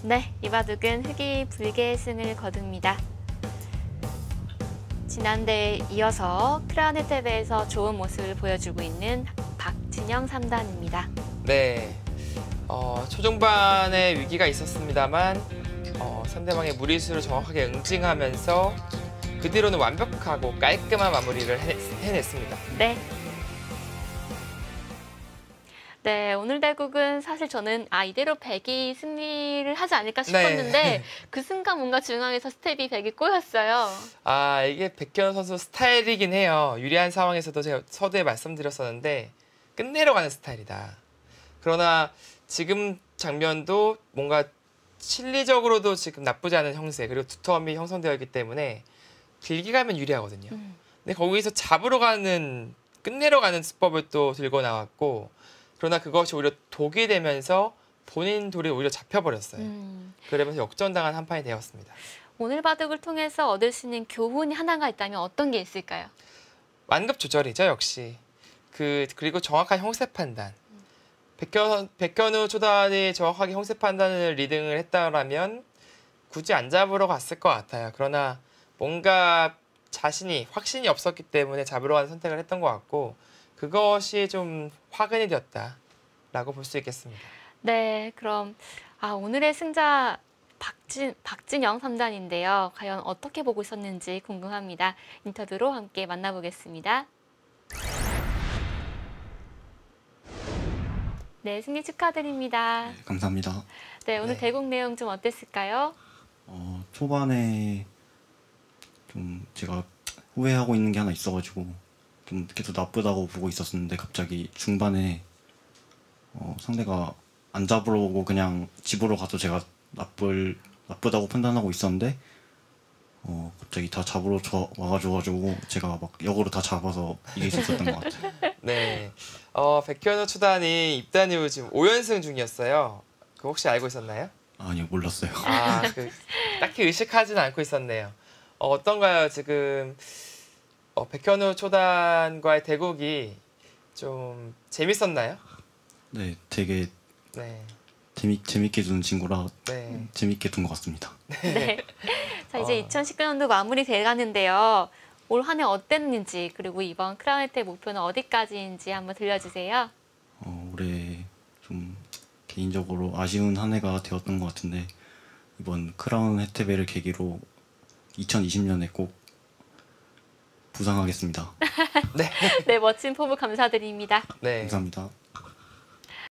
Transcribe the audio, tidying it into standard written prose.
네, 이바둑은 흑이 불개의 승을 거둡니다. 지난 대회에 이어서 크라운 혜택에서 좋은 모습을 보여주고 있는 박진영 3단입니다. 네, 초중반에 위기가 있었습니다만 상대방의 무리수를 정확하게 응징하면서 그 뒤로는 완벽하고 깔끔한 마무리를 해냈습니다. 네. 네, 오늘 대국은 사실 저는 이대로 백이 승리를 하지 않을까 싶었는데 네. 그 순간 뭔가 중앙에서 스텝이 백이 꼬였어요. 이게 백현우 선수 스타일이긴 해요. 유리한 상황에서도 제가 서두에 말씀드렸었는데 끝내러 가는 스타일이다. 그러나 지금 장면도 뭔가 실리적으로도 지금 나쁘지 않은 형세 그리고 두터움이 형성되어 있기 때문에 길게 가면 유리하거든요. 근데 거기서 잡으러 가는 끝내러 가는 수법을 또 들고 나왔고 그러나 그것이 오히려 독이 되면서 본인 돌이 오히려 잡혀버렸어요. 그러면서 역전당한 한 판이 되었습니다. 오늘 바둑을 통해서 얻을 수 있는 교훈이 하나가 있다면 어떤 게 있을까요? 완급 조절이죠, 역시. 그리고 정확한 형세 판단. 백현우 초단이 정확하게 형세 판단을 리딩을 했다면 굳이 안 잡으러 갔을 것 같아요. 그러나 뭔가 확신이 없었기 때문에 잡으러 가는 선택을 했던 것 같고 그것이 좀 화근이 되었다라고 볼 수 있겠습니다. 네, 그럼 오늘의 승자 박진영 3단인데요. 과연 어떻게 보고 있었는지 궁금합니다. 인터뷰로 함께 만나보겠습니다. 네, 승리 축하드립니다. 네, 감사합니다. 네, 오늘 네. 대국 내용 좀 어땠을까요? 초반에 좀 제가 후회하고 있는 게 하나 있어가지고 좀 계속 나쁘다고 보고 있었는데 갑자기 중반에 상대가 안 잡으러 오고 그냥 집으로 가서 제가 나쁘다고 판단하고 있었는데 갑자기 다 잡으러 와가지고 제가 막 역으로 다 잡아서 이길 수 있었던 것 같아요. 네, 백현우 초단이 입단 이후 지금 5연승 중이었어요. 그거 혹시 알고 있었나요? 아니요, 몰랐어요. 딱히 의식하지는 않고 있었네요. 어떤가요? 지금 백현우 초단과의 대국이 좀 재밌었나요? 네, 되게 네. 재밌게 두는 친구라 네. 재밌게 둔 것 같습니다. 네. 자, 이제 2019년도 마무리돼 가는데요. 올 한 해 어땠는지 그리고 이번 크라운 혜택 목표는 어디까지인지 한번 들려주세요. 올해 좀 개인적으로 아쉬운 한 해가 되었던 것 같은데 이번 크라운 혜택을 계기로 2020년에 꼭 부상하겠습니다. 네. 네, 멋진 포부 감사드립니다. 네. 감사합니다.